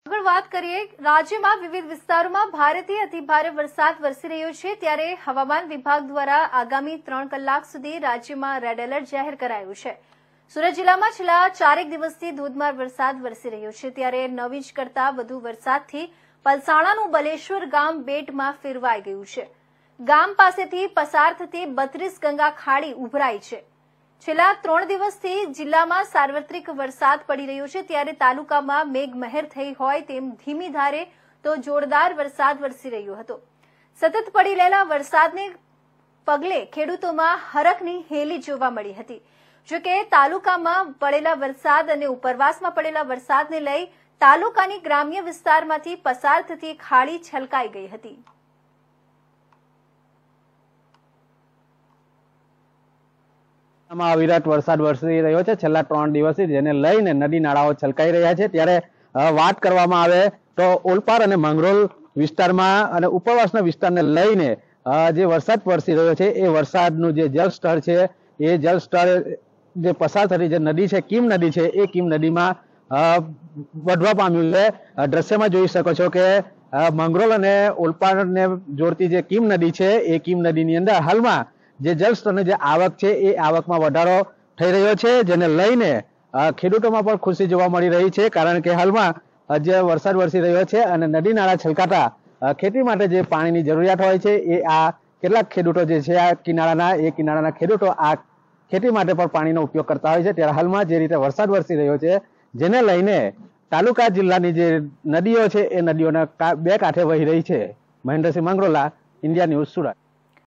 આગળ વાત કરીએ, રાજ્યમાં વિવિધ વિસ્તારોમાં ભારેથી અતિભારે વરસાદ વરસી રહ્યો છે, ત્યારે હવામાન વિભાગ દ્વારા આગામી 3 કલાક સુધી રાજ્યમાં રેડ એલર્ટ જાહેર કરાયું છે। સુરત જિલ્લામાં છેલ્લા 4 દિવસથી ધોધમાર વરસાદ વરસી રહ્યો છે, ત્યારે 9 ઇંચ કરતા વધુ વરસાદથી પલસાણાનું બલેશ્વર ગામ બેટમાં ફેરવાઈ ગયું છે। ગામ પાસેથી પસાર થતી 32 ગંગા ખાડી ઉભરાઈ છે। છેલ્લા 3 દિવસથી જિલ્લામાં સાર્વત્રિક વરસાદ પડી રહ્યો છે, ત્યારે તાલુકામાં મેઘમહેર થઈ હોય તેમ ધીમી ધારે તો જોરદાર વરસાદ વરસી રહ્યો હતો। સતત પડી રહેલા વરસાદને પગલે ખેડૂતોમાં હરખની હેલી જોવા મળી હતી। જો કે તાલુકામાં પડેલા વરસાદ અને ઉપરવાસમાં પડેલા વરસાદને લઈ તાલુકાની ગ્રામ્ય વિસ્તારમાંથી પસાર થતી ખાડી છલકાઈ ગઈ હતી। અવિરત વરસાદ વરસી રહ્યો છે છેલ્લા 3 દિવસથી, જેને લઈને નદી નાળાઓ છલકાઈ રહ્યા છે। ત્યારે વાત કરવામાં આવે તો ઓલપાડ અને માંગરોળ વિસ્તારમાં અને ઉપરવાસના વિસ્તારને લઈને જે વરસાદ વરસી રહ્યો છે એ વરસાદનું જે જળસ્તર છે એ જળસ્તર જે પસાર થતી જે નદી છે કીમ નદી છે એ કીમ નદીમાં વધવા પામ્યું છે। દ્રશ્યમાં જોઈ શકો છો કે માંગરોળ અને ઓલપાડને જોડતી જે કીમ નદી છે એ કીમ નદીની અંદર હાલમાં જે જળસ્તરની જે આવક છે એ આવકમાં વધારો થઈ રહ્યો છે, જેને લઈને ખેડૂતોમાં પણ ખુશી જોવા મળી રહી છે। કારણ કે હાલમાં જે વરસાદ વરસી રહ્યો છે અને નદી નાળા છલકાતા ખેતી માટે જે પાણીની જરૂરિયાત હોય છે એ આ કેટલાક ખેડૂતો જે છે આ કિનારાના ખેડૂતો આ ખેતી માટે પણ પાણીનો ઉપયોગ કરતા હોય છે। ત્યારે હાલમાં જે રીતે વરસાદ વરસી રહ્યો છે જેને લઈને તાલુકા જિલ્લાની જે નદીઓ છે એ નદીઓના બે કાંઠે વહી રહી છે। Mahendrasinh Mangrola, India news, Surat.